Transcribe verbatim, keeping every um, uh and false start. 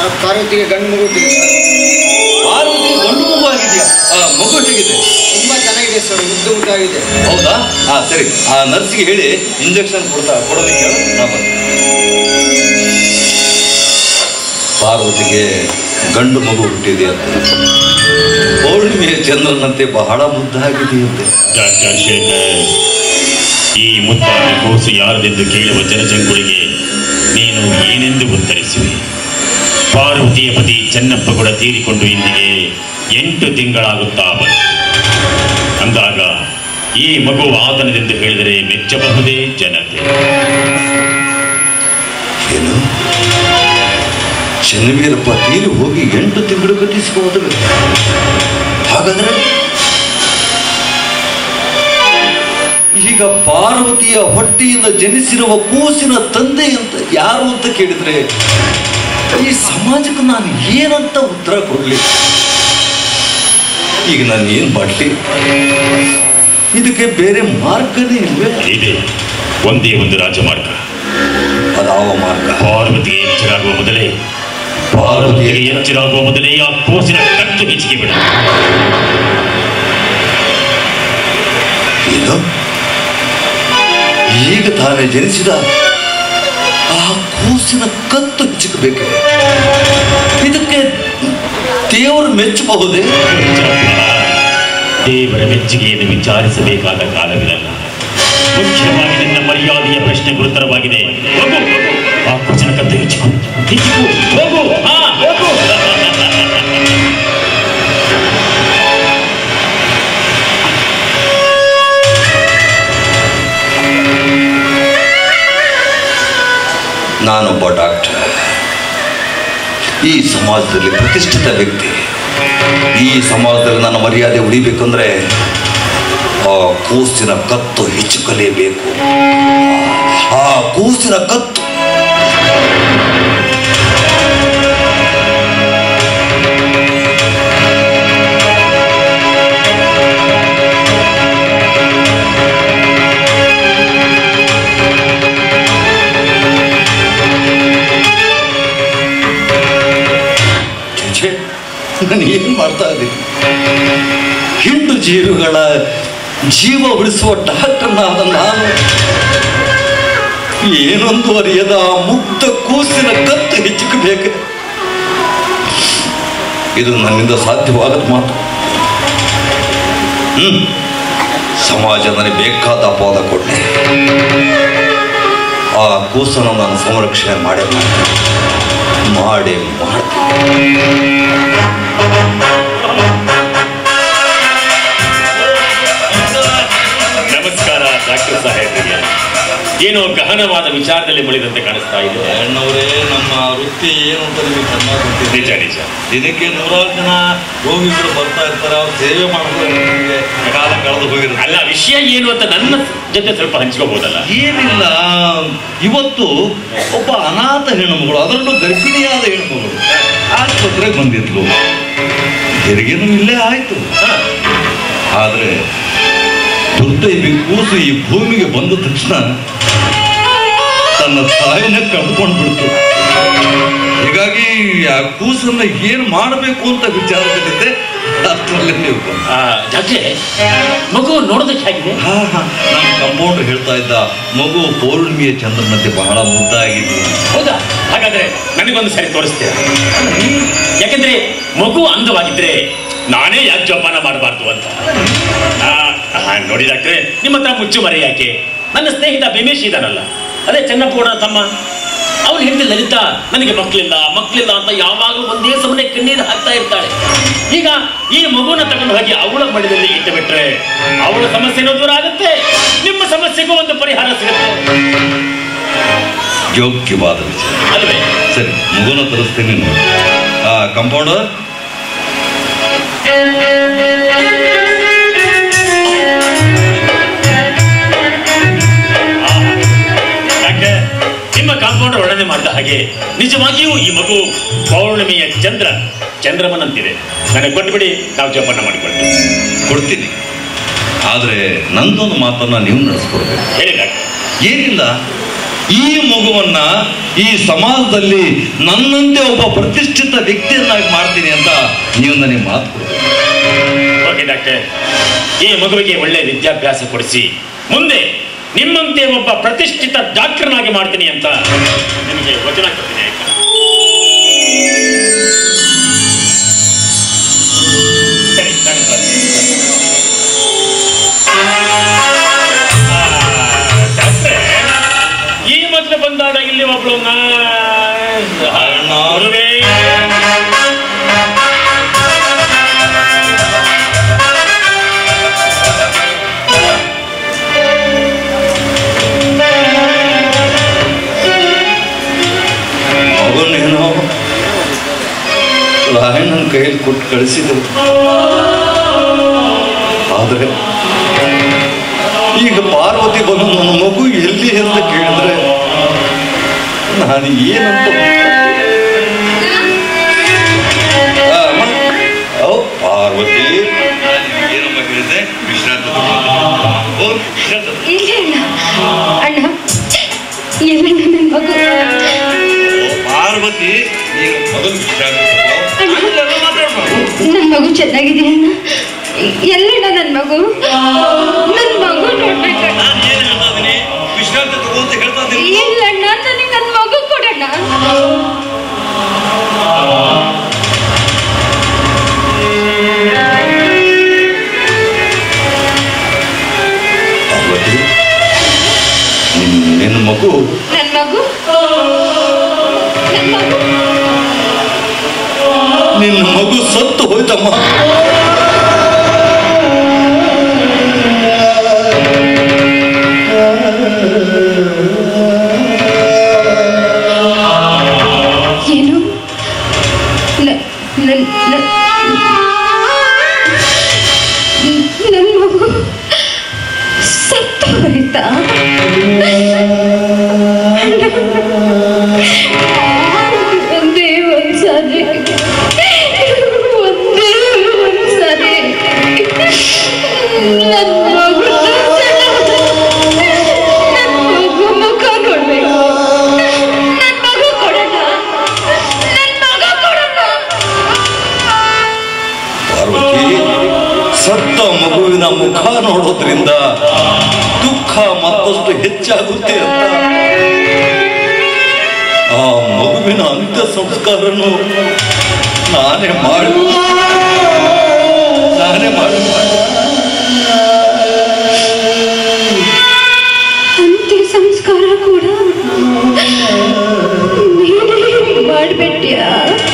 ಪಾರ್ವತಿಗೆ ಗಂಡು ಮಗು ಹುಟ್ಟಿದೆ. ಪಾರ್ವತಿಗೆ ಗಂಡು ಮಗು ಆಗಿದೆಯಾ? ಮಗು ಹೇಗಿದೆ? ತುಂಬಾ ಚೆನ್ನಾಗಿದೆ ಸರ್, ಮುದ್ದು ಮುದ್ದಾಗಿದೆ. ಹೌದಾ? ಹಾ ಸರಿ, ಆ ನರ್ಸ್ಗೆ ಹೇಳಿ ಇಂಜೆಕ್ಷನ್ ಕೊಡ್ತಾ ಕೊಡೋದಕ್ಕೆ ನಾ ಬರ್ತೀನಿ. ಪಾರ್ವತಿಗೆ ಗಂಡು ಮಗು ಹುಟ್ಟಿದೆ ಅಂತ, ಪೌರ್ಣಿಮೆಯ ಚಂದ್ರನಂತೆ ಬಹಳ ಮುದ್ದಾಗಿದೆಯಂತೆ. ಡಾಕ್ಟರ್ ಶೇಖರ್, ಈ ಮುದ್ದಾದ ಕೂಸು ಯಾರದೆಂದು ಕೇಳುವ ಜನಜಂಗುಳಿಗೆ ನೀನು ಏನೆಂದು ಉತ್ತರಿಸುವೆ? ಪಾರ್ವತಿಯ ಪತಿ ಚೆನ್ನಪ್ಪ ಕೂಡ ತೀರಿಕೊಂಡು ಇಂದಿಗೆ ಎಂಟು ತಿಂಗಳಾಗುತ್ತಾ ಬಂತು. ಅಂದಾಗ ಈ ಮಗು ಆತನದೆಂದು ಹೇಳಿದರೆ ಮೆಚ್ಚಬಹುದೇ ಜನತೆ? ಏನು, ಚೆನ್ನವೀರಪ್ಪ ತೀರಿ ಹೋಗಿ ಎಂಟು ತಿಂಗಳು ಗತಿಸಿಕೊಂಡು, ಹಾಗಾದ್ರೆ ಈಗ ಪಾರ್ವತಿಯ ಹೊಟ್ಟೆಯಿಂದ ಜನಿಸಿರುವ ಕೂಸಿನ ತಂದೆ ಅಂತ ಯಾರು ಅಂತ ಕೇಳಿದ್ರೆ ಈ ಸಮಾಜಕ್ಕೆ ನಾನು ಏನಂತ ಉತ್ತರ ಕೊಡ್ಲಿ? ಈಗ ನಾನು ಏನ್ ಮಾಡ್ಲಿ? ಇದಕ್ಕೆ ಬೇರೆ ಮಾರ್ಗನೇ ಇಲ್ವೇ? ಇದೆ, ಒಂದೇ ಒಂದು ರಾಜಮಾರ್ಗ. ಅದಾವ ಮಾರ್ಗ? ಪಾರ್ವತಿಗೆ ಎಚ್ಚರಾಗುವ ಮೊದಲೇ ಪಾರ್ವತಿಗೆ ಎಚ್ಚರಾಗುವ ಮೊದಲೇ ಆ ಕೂಸಿನ ಕತ್ತು ಹೆಚ್ಚಿಗೆ ಬಿಡ. ಏನು, ಈಗ ತಾನೇ ಜನಿಸಿದ ಆ ಕೂಸಿನ ಕತ್ತು ಹೆಚ್ಚಿಕಬೇಕೆ? ಇದಕ್ಕೆ ದೇವರು ಮೆಚ್ಚಬಹುದೇ? ದೇವರ ಮೆಚ್ಚುಗೆಯನ್ನು ವಿಚಾರಿಸಬೇಕಾದ ಕಾಲವಿರಲ್ಲ. ಮುಖ್ಯವಾಗಿ ನಿನ್ನ ಮರ್ಯಾದೆಯ ಪ್ರಶ್ನೆ ಗುರುತರವಾಗಿದೆ. ಹೋಗು, ಆ ಕೂಸಿನ ಕತ್ತು ಹೆಚ್ಚಿಕು ಹೆಚ್ಚಿಕು ಹೋಗು. ಹಾ ಹೋಗು. ನಾನೊಬ್ಬ ಡಾಕ್ಟರ್, ಈ ಸಮಾಜದಲ್ಲಿ ಪ್ರತಿಷ್ಠಿತ ವ್ಯಕ್ತಿ. ಈ ಸಮಾಜದಲ್ಲಿ ನನ್ನ ಮರ್ಯಾದೆ ಉಳಿಬೇಕಂದ್ರೆ ಆ ಕೂಸಿನ ಕತ್ತು ಹೆಚ್ಚುಕಲೇಬೇಕು. ಆ ಕೂಸಿನ ಕತ್ತು ನಾನು ಏನು ಮಾಡ್ತಾ ಇದ್ದೀನಿ? ಹಿಂಡು ಜೀವಿಗಳ ಜೀವ ಉಳಿಸುವ ಡಾಕ್ಟರ್ನಾದ ನಾನು ಏನೊಂದು ಅರಿಯದ ಆ ಮುಗ್ಧ ಕೂಸಿನ ಕತ್ತು ಹೆಚ್ಚಿಕಬೇಕು. ಇದು ನನ್ನಿಂದ ಸಾಧ್ಯವಾಗದ ಮಾತು. ಹ್ಮ್ ಸಮಾಜ ನನಗೆ ಬೇಕಾದ ಅಪವಾದ ಕೊಟ್ಟೆ. ಆ ಕೂಸನ್ನು ನಾನು ಸಂರಕ್ಷಣೆ ಮಾಡೇ ಮಾಡೇ ಮಾಡ್ತೀನಿ. ನಮಸ್ಕಾರ ಡಾಕ್ಟರ್ ಸಾಹೇಬ್ರಿಗೆ. ಏನೋ ಗಹನವಾದ ವಿಚಾರದಲ್ಲಿ ಮುಳಿದಂತೆ ಕಾಣಿಸ್ತಾ ಇದೆ. ಅಣ್ಣವರೇ, ನಮ್ಮ ವೃತ್ತಿ ಏನು ಅಂತ ನಿಮಗೆ ಚೆನ್ನಾಗಿ ಗೊತ್ತಿದೆ. ನಿಜ ನಿಜ. ದಿನಕ್ಕೆ ನೂರಾರು ಜನ ರೋಗಿಗಳು ಬರ್ತಾ ಇರ್ತಾರೆ, ಅವ್ರು ಸೇವೆ ಮಾಡಿದ್ರೆ ನಿಮಗೆ ಕಾಲ ಕಳೆದು ಹೋಗಿರುತ್ತೆ. ಅಲ್ಲ, ವಿಷಯ ಏನು ಅಂತ ನನ್ನ ಜೊತೆ ಸ್ವಲ್ಪ ಹಂಚ್ಕೋಬಹುದಲ್ಲ? ಏನಿಲ್ಲ, ಇವತ್ತು ಒಬ್ಬ ಅನಾಥ ಹೆಣ್ಣುಮಗಳು, ಅದರಲ್ಲೂ ಗರ್ಭಿಣಿಯಾದ ಹೆಣ್ಣುಮಗಳು ಆಸ್ಪತ್ರೆಗೆ ಬಂದಿದ್ಲು. ಹೆರಿಗೆನೂ ಇಲ್ಲೇ ಆಯ್ತು. ಆದ್ರೆ ದುರ್ದೈವಿ ಕೂಸು ಈ ಭೂಮಿಗೆ ಬಂದ ತಕ್ಷಣ ತನ್ನ ತಾಯಿನ ಕಳ್ಕೊಂಡು ಬಿಡ್ತು. ಹೀಗಾಗಿ ಆ ಕೂಸನ್ನ ಏನು ಮಾಡಬೇಕು ಅಂತ ವಿಚಾರದಲ್ಲಿದ್ದೆ. ಅಷ್ಟರಲ್ಲೇ ನೀವು ಮಗು ನೋಡೋದಕ್ಕೆ ಹೇಗಿದೆ? ಹಾ ಹಾ ನಮ್ಮ ಕಂಪೌಂಡರ್ ಹೇಳ್ತಾ ಇದ್ದ, ಮಗು ಪೌರ್ಣಿಮೆಯ ಚಂದ್ರನಂತೆ ಬಹಳ ಮುದ್ದಾಗಿದೆ. ಹೌದಾ? ಹಾಗಾದ್ರೆ ನನಗೊಂದು ಸರಿ ತೋರಿಸ್ತೇವೆ. ಯಾಕೆಂದ್ರೆ ಮಗು ಅಂದವಾಗಿದ್ರೆ ನಾನೇ ಯಾಕೆ ಜೋಪಾನ ಮಾಡಬಾರ್ದು ಅಂತ. ನೋಡಿ ಡಾಕ್ಟ್ರೆ, ನಿಮ್ಮ ಹತ್ರ ಮುಚ್ಚು ಮರೆ ಯಾಕೆ? ನನ್ನ ಸ್ನೇಹಿತ ಭೀಮೇಶ್ ಇದಾನಲ್ಲ, ಅದೇ ಚೆನ್ನಪ್ಪಗೌಡ ತಮ್ಮ, ಅವಳು ಹೆಂಡತಿ ಲಲಿತಾ ನನಗೆ ಮಕ್ಕಳಿಲ್ಲ ಮಕ್ಕಳಿಲ್ಲ ಅಂತ ಯಾವಾಗ ಒಂದೇ ಸಮನೆ ಕಣ್ಣೀರು ಹಾಕ್ತಾ ಇರ್ತಾಳೆ. ಈಗ ಈ ಮಗುನ ತಗೊಂಡು ಹೋಗಿ ಅವಳ ಮಡಿದಲ್ಲಿ ಇಟ್ಟು ಬಿಟ್ರೆ ಅವಳ ಸಮಸ್ಯೆನೂ ದೂರ ಆಗುತ್ತೆ, ನಿಮ್ಮ ಸಮಸ್ಯೆಗೂ ಒಂದು ಪರಿಹಾರ ಸಿಗುತ್ತೆ. ಯೋಗ್ಯವಾದ ವಿಚಾರ ಅಲ್ವೇ? ಸರಿ, ಮಗುನ ತರಿಸ್ತೀನಿ ನೋಡಿ. ಆ ಕಂಪೌಂಡರ್, ನಿಮ್ಮ ಕಾಂಪೌಂಡರ್ ವರ್ಣನೆ ಮಾಡಿದ ಹಾಗೆ ನಿಜವಾಗಿಯೂ ಈ ಮಗು ಪೌರ್ಣಿಮೆಯ ಚಂದ್ರ ಚಂದ್ರಮನಂತಿದೆ. ನನಗೆ ಕೊಟ್ಬಿಡಿ, ನಾವು ಜೋಪಾನ ಮಾಡಿಕೊಳ್ತೀವಿ. ಕೊಡ್ತೀನಿ, ಆದ್ರೆ ನಂದೊಂದು ಮಾತನ್ನ ನೀವು ನಡೆಸ್ಕೊಡ್ಬೇಕು. ಹೇಳಿ ಡಾಕ್ಟರ್. ಏನಿಲ್ಲ, ಈ ಮಗುವನ್ನ ಈ ಸಮಾಜದಲ್ಲಿ ನನ್ನಂತೆ ಒಬ್ಬ ಪ್ರತಿಷ್ಠಿತ ವ್ಯಕ್ತಿಯನ್ನಾಗಿ ಮಾಡ್ತೀನಿ ಅಂತ ನೀವು ನನಗೆ ಮಾತು ಕೊಡಿ. ಓಕೆ ಡಾಕ್ಟರ್, ಈ ಮಗುವಿಗೆ ಒಳ್ಳೆ ವಿದ್ಯಾಭ್ಯಾಸ ಕೊಡಿಸಿ ಮುಂದೆ ನಿಮ್ಮಂತೆ ಒಬ್ಬ ಪ್ರತಿಷ್ಠಿತ ಡಾಕ್ಟರ್ನಾಗಿ ಮಾಡ್ತೀನಿ ಅಂತ ನಿಮಗೆ ವಚನ ಕೊಡ್ತೀನಿ. ಸರಿ, ಡಾಕ್ಟ್ರೆ, ಈ ಮೊದಲು ಬಂದಾಗ ಇಲ್ಲಿ ಒಬ್ಳು ಅವನೇನೋ ರಾಯಣ್ಣನ ಕೈಯಲ್ಲಿ ಕೊಟ್ಟು ಕಳಿಸಿದೆ. ಆದರೆ ಈಗ ಪಾರ್ವತಿ ಬಂದು ನನ್ನ ಮಗು ಎಲ್ಲಿ ಅಂತ ಕೇಳಿದ್ರೆ ನಾನು ಏನಂತ ಪಾರ್ವತಿ ಏನಮ್ಮ ಹೇಳಿದೆ? ವಿಶ್ರಾಂತಿ ಪಾರ್ವತಿ, ನೀನು ಮೊದಲು ವಿಶ್ರಾಂತಿ ನನ್ನ ಮಗು ಚೆನ್ನಾಗಿದೆ ಅಣ್ಣ. ಎಲ್ಲಣ್ಣ ನನ್ನ ಮಗು? ನನ್ನ ಮಗು ನೋಡ್ಬೇಕು. ವಿಶ್ರಾಂತಿ ತಗೋ ಅಂತ ಹೇಳ್ತಾ ಇದ್ದೀನಿ. ಇಲ್ಲಣ್ಣ, ನನಗೆ ನನ್ನ ಮಗು ಕೊಡಣ್ಣ. ಪಾರ್ವತಿ, ನಿನ್ನ ಮಗು ನನ್ನ ಮಗು ನನ್ನ ಮಗು ನಿನ್ನ ಮಗು ಸತ್ತು ಹೋಯ್ತಮ್ಮ. ಏನು? ನನ್ನ ಮಗು ಸತ್ತು ಹೋಯ್ತಾ? ಒಂದೇ ಒಂದ್ಸಾರಿ ಒಂದೇ ಒಂದ್ಸಾರಿ ನನ್ನ ಮಗು ನನ್ನ ಮಗು ಮುಖ ಕೊಡ್ಬೇಕು. ನನ್ನ ಮಗು ಕೊಡೋಣ, ನನ್ನ ಮಗು ಕೊಡೋಣ. ಪಾರ್ವತಿ, ಸತ್ತ ಮಗುವಿನ ಮುಖ ನೋಡೋದ್ರಿಂದ ದುಃಖ ಮತ್ತಷ್ಟು ಹೆಚ್ಚಾಗುತ್ತೆ ಅಂತ ಆ ಮಗುವಿನ ಅಂತ್ಯ ಸಂಸ್ಕಾರನು ನಾನೇ ಮಾಡಿ ನಾನೇ ಮಾಡಿ ಅಂತ್ಯ ಸಂಸ್ಕಾರ ಕೂಡ ನೀನೇ ಮಾಡ್ಬಿಟ್ಯಾ?